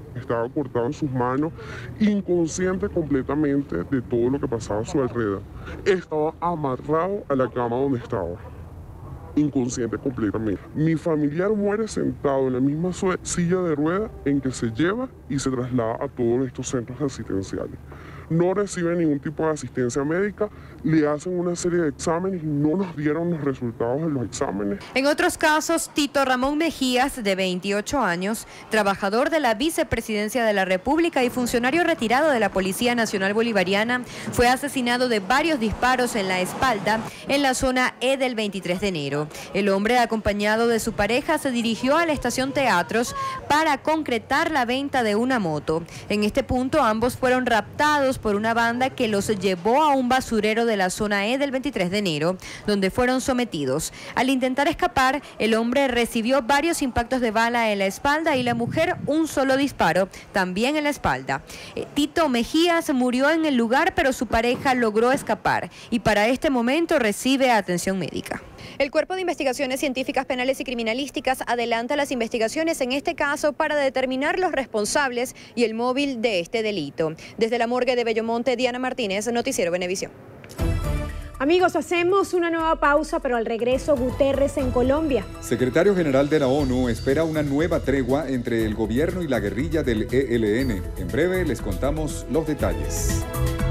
estaba cortado en sus manos, inconsciente completamente de todo lo que pasaba a su alrededor. Estaba amarrado a la cama donde estaba, inconsciente completamente. Mi familiar muere sentado en la misma silla de ruedas en que se lleva y se traslada a todos estos centros asistenciales. No recibe ningún tipo de asistencia médica, le hacen una serie de exámenes y no nos dieron los resultados de los exámenes. En otros casos, Tito Ramón Mejías, de veintiocho años, trabajador de la Vicepresidencia de la República y funcionario retirado de la Policía Nacional Bolivariana, fue asesinado de varios disparos en la espalda en la zona E del veintitrés de enero. El hombre, acompañado de su pareja, se dirigió a la estación Teatros para concretar la venta de una moto. En este punto, ambos fueron raptados por una banda que los llevó a un basurero de la zona E del veintitrés de enero, donde fueron sometidos. Al intentar escapar, el hombre recibió varios impactos de bala en la espalda y la mujer un solo disparo, también en la espalda. Eh, Tito Mejías murió en el lugar, pero su pareja logró escapar y para este momento recibe atención médica. El Cuerpo de Investigaciones Científicas Penales y Criminalísticas adelanta las investigaciones en este caso para determinar los responsables y el móvil de este delito. Desde la morgue de Bellomonte, Diana Martínez, Noticiero Venevisión. Amigos, hacemos una nueva pausa, pero al regreso, Guterres en Colombia. Secretario General de la ONU espera una nueva tregua entre el gobierno y la guerrilla del E L N. En breve les contamos los detalles.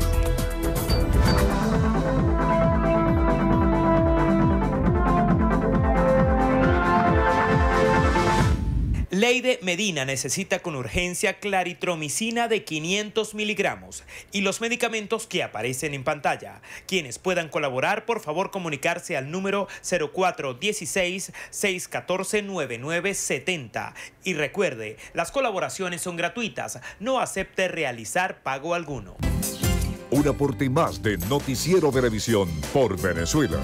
Leide Medina necesita con urgencia claritromicina de quinientos miligramos y los medicamentos que aparecen en pantalla. Quienes puedan colaborar, por favor comunicarse al número cero cuatro uno seis, seis uno cuatro, nueve nueve siete cero. Y recuerde, las colaboraciones son gratuitas, no acepte realizar pago alguno. Un aporte más de Noticiero Venevisión por Venezuela.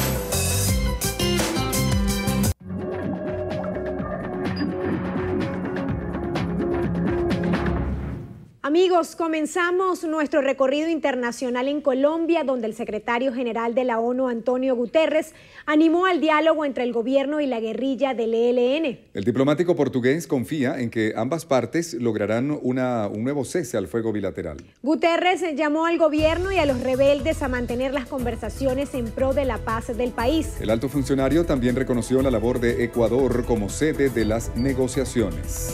Amigos, comenzamos nuestro recorrido internacional en Colombia, donde el secretario general de la ONU, Antonio Guterres, animó al diálogo entre el gobierno y la guerrilla del E L N. El diplomático portugués confía en que ambas partes lograrán una, un nuevo cese al fuego bilateral. Guterres llamó al gobierno y a los rebeldes a mantener las conversaciones en pro de la paz del país. El alto funcionario también reconoció la labor de Ecuador como sede de las negociaciones.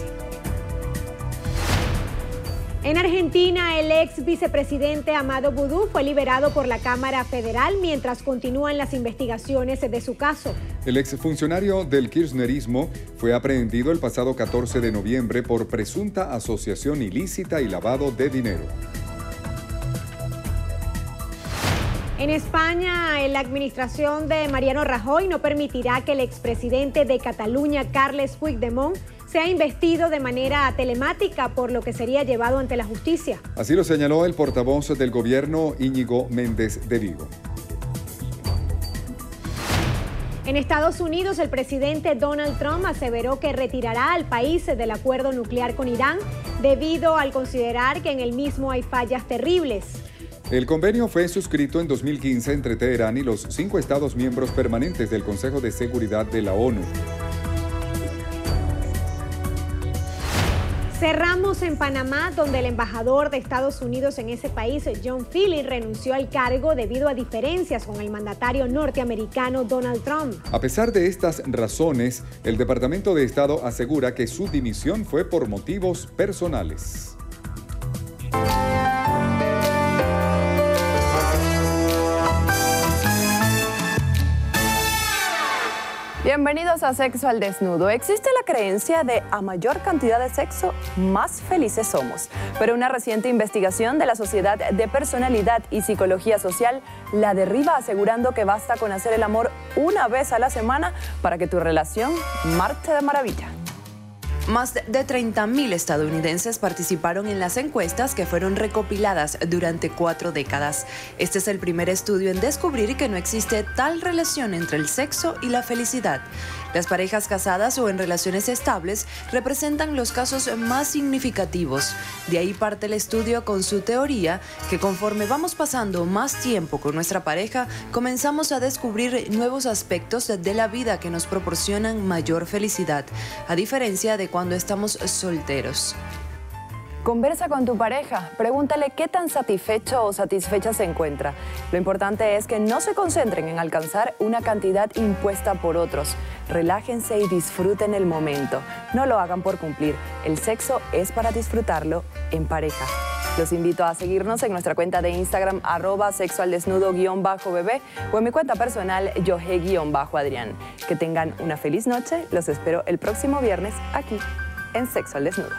En Argentina, el ex vicepresidente Amado Boudou fue liberado por la Cámara Federal mientras continúan las investigaciones de su caso. El exfuncionario del kirchnerismo fue aprehendido el pasado catorce de noviembre por presunta asociación ilícita y lavado de dinero. En España, la administración de Mariano Rajoy no permitirá que el expresidente de Cataluña, Carles Puigdemont, sea investido de manera telemática, por lo que sería llevado ante la justicia. Así lo señaló el portavoz del gobierno, Íñigo Méndez de Vigo. En Estados Unidos, el presidente Donald Trump aseveró que retirará al país del acuerdo nuclear con Irán debido al considerar que en el mismo hay fallas terribles. El convenio fue suscrito en dos mil quince entre Teherán y los cinco Estados miembros permanentes del Consejo de Seguridad de la ONU. Cerramos en Panamá, donde el embajador de Estados Unidos en ese país, John Philly, renunció al cargo debido a diferencias con el mandatario norteamericano Donald Trump. A pesar de estas razones, el Departamento de Estado asegura que su dimisión fue por motivos personales. Bienvenidos a Sexo al Desnudo. Existe la creencia de a mayor cantidad de sexo, más felices somos. Pero una reciente investigación de la Sociedad de Personalidad y Psicología Social la derriba, asegurando que basta con hacer el amor una vez a la semana para que tu relación marche de maravilla. Más de treinta mil estadounidenses participaron en las encuestas que fueron recopiladas durante cuatro décadas. Este es el primer estudio en descubrir que no existe tal relación entre el sexo y la felicidad. Las parejas casadas o en relaciones estables representan los casos más significativos. De ahí parte el estudio con su teoría que conforme vamos pasando más tiempo con nuestra pareja, comenzamos a descubrir nuevos aspectos de la vida que nos proporcionan mayor felicidad, a diferencia de cuando estamos solteros. Conversa con tu pareja, pregúntale qué tan satisfecho o satisfecha se encuentra. Lo importante es que no se concentren en alcanzar una cantidad impuesta por otros. Relájense y disfruten el momento. No lo hagan por cumplir. El sexo es para disfrutarlo en pareja. Los invito a seguirnos en nuestra cuenta de Instagram, arroba sexoaldesnudo-bebé, o en mi cuenta personal, yohe-adrián. Que tengan una feliz noche. Los espero el próximo viernes aquí en Sexo al Desnudo.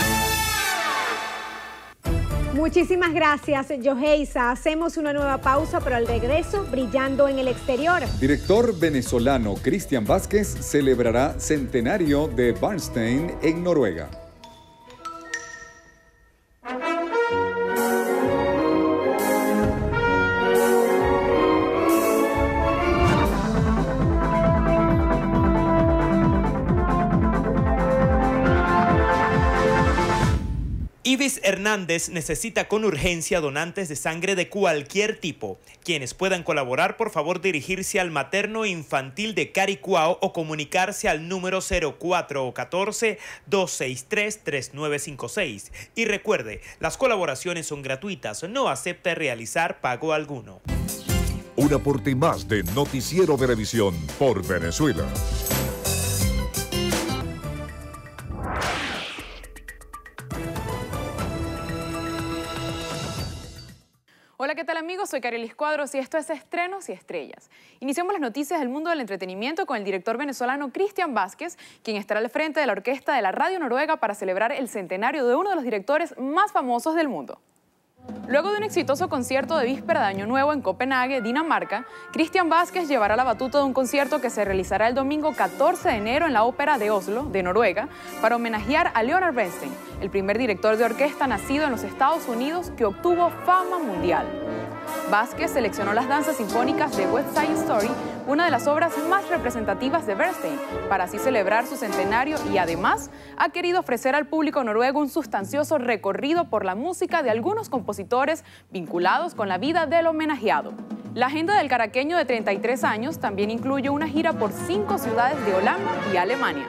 Muchísimas gracias, Yoheisa. Hacemos una nueva pausa, pero al regreso, brillando en el exterior. Director venezolano Cristian Vázquez celebrará centenario de Bernstein en Noruega. Ivis Hernández necesita con urgencia donantes de sangre de cualquier tipo. Quienes puedan colaborar, por favor dirigirse al materno infantil de Caricuao o comunicarse al número cero cuatro uno cuatro, dos seis tres, tres nueve cinco seis. Y recuerde, las colaboraciones son gratuitas, no acepta realizar pago alguno. Un aporte más de Noticiero Venevisión por Venezuela. Hola, ¿qué tal amigos? Soy Carelis Cuadros y esto es Estrenos y Estrellas. Iniciamos las noticias del mundo del entretenimiento con el director venezolano Cristian Vázquez, quien estará al frente de la orquesta de la Radio Noruega para celebrar el centenario de uno de los directores más famosos del mundo. Luego de un exitoso concierto de víspera de Año Nuevo en Copenhague, Dinamarca, Cristian Vázquez llevará la batuta de un concierto que se realizará el domingo catorce de enero en la Ópera de Oslo, de Noruega, para homenajear a Leonard Bernstein, el primer director de orquesta nacido en los Estados Unidos que obtuvo fama mundial. Vázquez seleccionó las danzas sinfónicas de West Side Story, una de las obras más representativas de Bernstein, para así celebrar su centenario y además ha querido ofrecer al público noruego un sustancioso recorrido por la música de algunos compositores vinculados con la vida del homenajeado. La agenda del caraqueño de treinta y tres años también incluye una gira por cinco ciudades de Holanda y Alemania.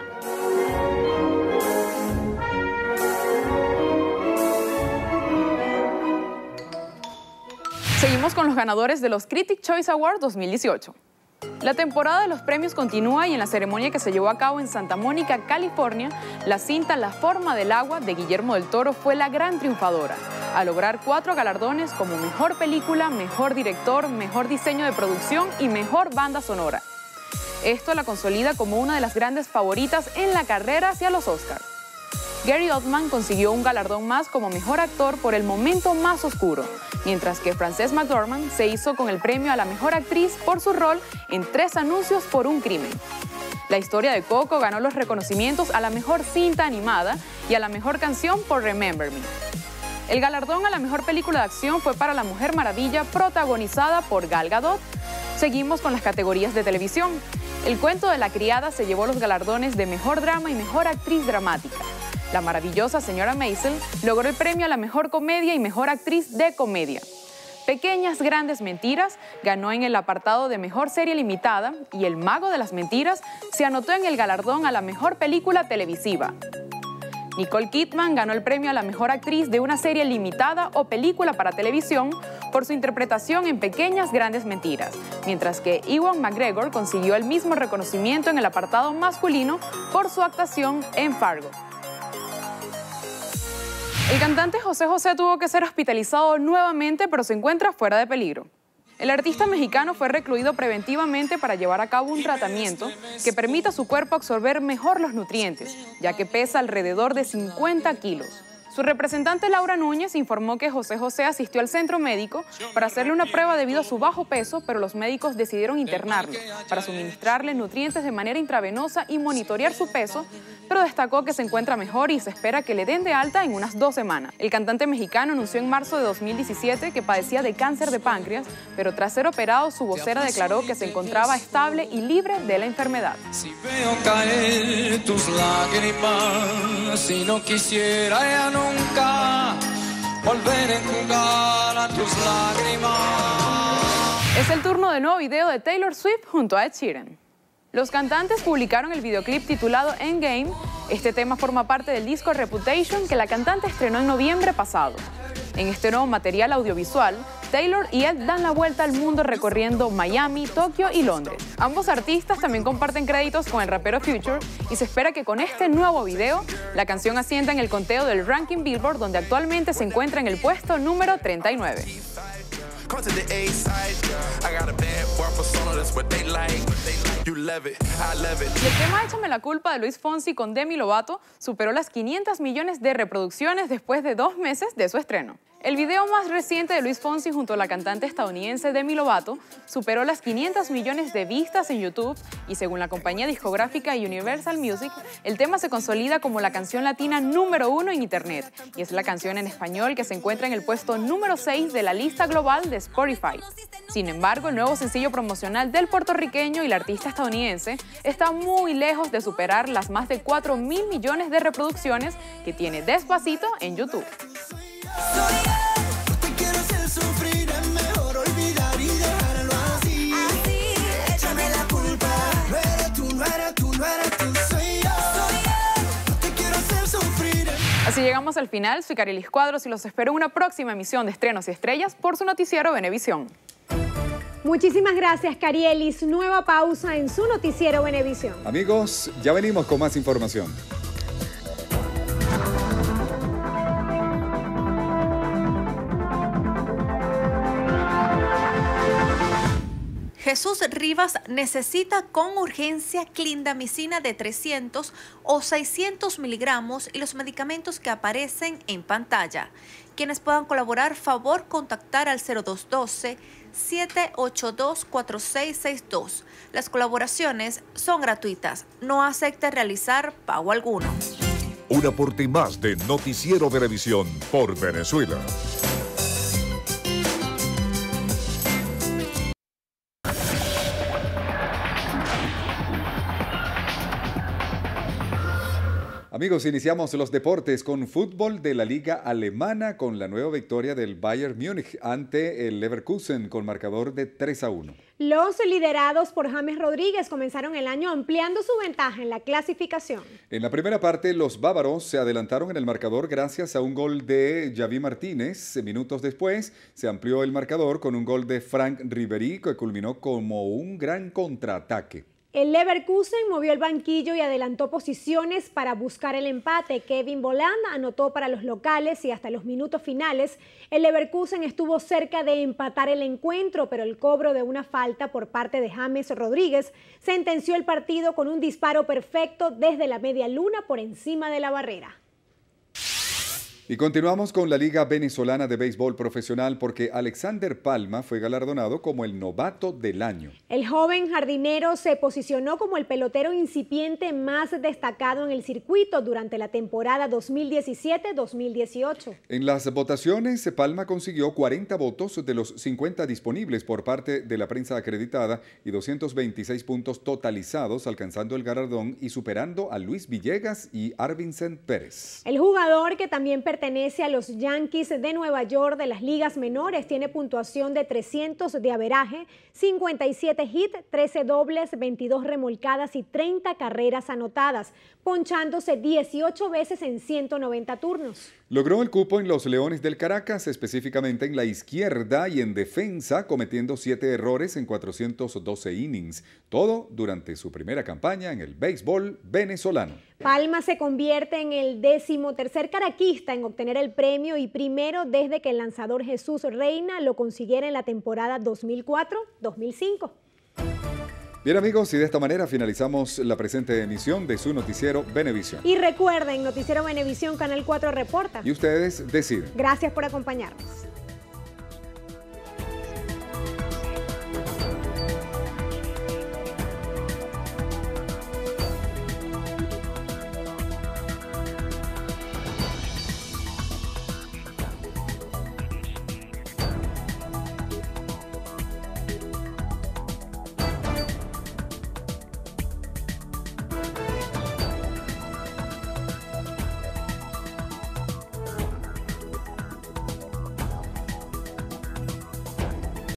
Seguimos con los ganadores de los Critics' Choice Awards dos mil dieciocho. La temporada de los premios continúa y en la ceremonia que se llevó a cabo en Santa Mónica, California, la cinta La forma del agua de Guillermo del Toro fue la gran triunfadora, al lograr cuatro galardones como Mejor Película, Mejor Director, Mejor Diseño de Producción y Mejor Banda Sonora. Esto la consolida como una de las grandes favoritas en la carrera hacia los Oscars. Gary Oldman consiguió un galardón más como mejor actor por El momento más oscuro, mientras que Frances McDormand se hizo con el premio a la mejor actriz por su rol en Tres anuncios por un crimen. La historia de Coco ganó los reconocimientos a la mejor cinta animada y a la mejor canción por Remember Me. El galardón a la mejor película de acción fue para La Mujer Maravilla, protagonizada por Gal Gadot. Seguimos con las categorías de televisión. El cuento de la criada se llevó los galardones de mejor drama y mejor actriz dramática. La maravillosa señora Maisel logró el premio a la mejor comedia y mejor actriz de comedia. Pequeñas Grandes Mentiras ganó en el apartado de mejor serie limitada y El Mago de las Mentiras se anotó en el galardón a la mejor película televisiva. Nicole Kidman ganó el premio a la mejor actriz de una serie limitada o película para televisión por su interpretación en Pequeñas Grandes Mentiras, mientras que Ewan McGregor consiguió el mismo reconocimiento en el apartado masculino por su actuación en Fargo. El cantante José José tuvo que ser hospitalizado nuevamente, pero se encuentra fuera de peligro. El artista mexicano fue recluido preventivamente para llevar a cabo un tratamiento que permita a su cuerpo absorber mejor los nutrientes, ya que pesa alrededor de cincuenta kilos. Su representante Laura Núñez informó que José José asistió al centro médico para hacerle una prueba debido a su bajo peso, pero los médicos decidieron internarlo para suministrarle nutrientes de manera intravenosa y monitorear su peso, pero destacó que se encuentra mejor y se espera que le den de alta en unas dos semanas. El cantante mexicano anunció en marzo de dos mil diecisiete que padecía de cáncer de páncreas, pero tras ser operado, su vocera declaró que se encontraba estable y libre de la enfermedad. Si veo caer tus lágrimas, si no quisiera ya nunca volver a enjugar a tus lágrimas. Es el turno del nuevo video de Taylor Swift junto a Ed Sheeran. Los cantantes publicaron el videoclip titulado Endgame. Este tema forma parte del disco Reputation que la cantante estrenó en noviembre pasado. En este nuevo material audiovisual, Taylor y Ed dan la vuelta al mundo recorriendo Miami, Tokio y Londres. Ambos artistas también comparten créditos con el rapero Future y se espera que con este nuevo video la canción ascienda en el conteo del ranking Billboard, donde actualmente se encuentra en el puesto número treinta y nueve. Y el tema Échame la culpa de Luis Fonsi con Demi Lovato superó las quinientos millones de reproducciones después de dos meses de su estreno. El video más reciente de Luis Fonsi junto a la cantante estadounidense Demi Lovato superó las quinientos millones de vistas en YouTube y según la compañía discográfica Universal Music, el tema se consolida como la canción latina número uno en Internet y es la canción en español que se encuentra en el puesto número seis de la lista global de Spotify. Sin embargo, el nuevo sencillo promocional del puertorriqueño y la artista estadounidense está muy lejos de superar las más de cuatro mil millones de reproducciones que tiene Despacito en YouTube. Soy yo, te quiero hacer sufrir, es mejor olvidar y dejarlo así. Así, échame la culpa. No eres tú, no eres tú, no eres tú, soy yo. Soy yo, te quiero hacer sufrir. Así llegamos al final. Soy Carilis Cuadros y los espero en una próxima emisión de Estrenos y Estrellas por su noticiero Venevisión. Muchísimas gracias, Carielis. Nueva pausa en su noticiero Venevisión. Amigos, ya venimos con más información. Jesús Rivas necesita con urgencia clindamicina de trescientos o seiscientos miligramos y los medicamentos que aparecen en pantalla. Quienes puedan colaborar, favor contactar al cero dos uno dos, siete ocho dos, cuatro seis seis dos. Las colaboraciones son gratuitas. No acepte realizar pago alguno. Un aporte más de Noticiero Venevisión por Venezuela. Amigos, iniciamos los deportes con fútbol de la Liga Alemana con la nueva victoria del Bayern Múnich ante el Leverkusen con marcador de tres a uno. Los liderados por James Rodríguez comenzaron el año ampliando su ventaja en la clasificación. En la primera parte, los bávaros se adelantaron en el marcador gracias a un gol de Javi Martínez. Minutos después, se amplió el marcador con un gol de Frank Ribéry que culminó como un gran contraataque. El Leverkusen movió el banquillo y adelantó posiciones para buscar el empate. Kevin Volland anotó para los locales y hasta los minutos finales el Leverkusen estuvo cerca de empatar el encuentro, pero el cobro de una falta por parte de James Rodríguez sentenció el partido con un disparo perfecto desde la media luna por encima de la barrera. Y continuamos con la Liga Venezolana de Béisbol Profesional porque Alexander Palma fue galardonado como el novato del año. El joven jardinero se posicionó como el pelotero incipiente más destacado en el circuito durante la temporada dos mil diecisiete dos mil dieciocho. En las votaciones, Palma consiguió cuarenta votos de los cincuenta disponibles por parte de la prensa acreditada y doscientos veintiséis puntos totalizados, alcanzando el galardón y superando a Luis Villegas y Arvincent Pérez. El jugador, que también pertenece Pertenece a los Yankees de Nueva York de las ligas menores. Tiene puntuación de trescientos de averaje, cincuenta y siete hits, trece dobles, veintidós remolcadas y treinta carreras anotadas, ponchándose dieciocho veces en ciento noventa turnos. Logró el cupo en los Leones del Caracas, específicamente en la izquierda y en defensa, cometiendo siete errores en cuatrocientos doce innings. Todo durante su primera campaña en el béisbol venezolano. Palma se convierte en el décimo tercer caraquista en obtener el premio y primero desde que el lanzador Jesús Reina lo consiguiera en la temporada dos mil cuatro dos mil cinco. Bien amigos, y de esta manera finalizamos la presente emisión de su noticiero Venevisión. Y recuerden, Noticiero Venevisión, Canal cuatro reporta. Y ustedes deciden. Gracias por acompañarnos.